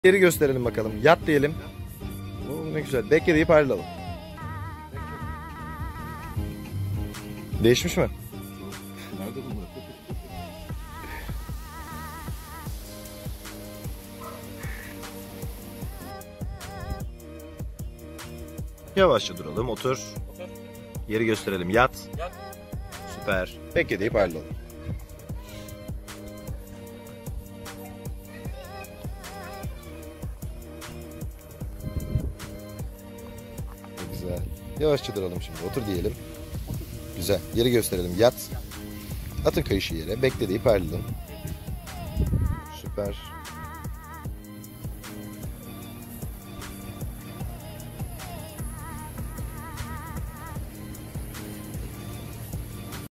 Yeri gösterelim bakalım. Yat diyelim. Oo, ne güzel. Bekle deyip ayrılalım. Değişmiş mi? Nerede bunlar? Yavaşça duralım. Otur. Yeri gösterelim. Yat. Süper. Bekle deyip ayrılalım. Güzel. Yavaşça duralım şimdi. Otur diyelim. Güzel. Yeri gösterelim. Yat. Atın kayışı yere. Bekle deyip ayrılalım. Süper.